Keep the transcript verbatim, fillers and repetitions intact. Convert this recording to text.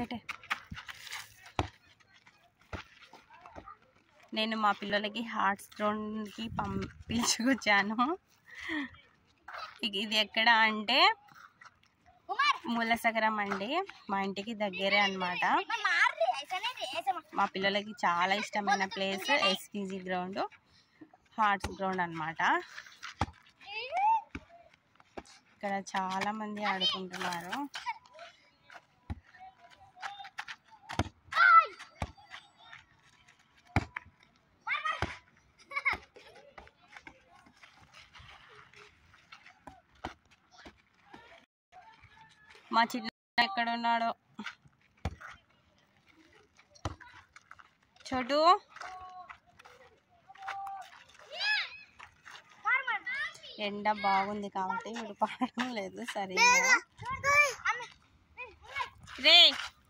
పెట్టే నేను మా పిల్లలకి హార్ట్స్ గ్రౌండ్కి పంపించుకొచ్చాను. ఇది ఎక్కడ అంటే మూలసగరం అండి, మా ఇంటికి దగ్గరే అన్నమాట. మా పిల్లలకి చాలా ఇష్టమైన place SPG ground, hearts ground అన్నమాట. ఇక్కడ చాలా మంది ఆడుకుంటున్నారు. మా చిన్న ఎక్కడ ఉన్నాడో చోటు. ఎండ బాగుంది కాబట్టి వీడు పడడం లేదు సరిగ్గా. రే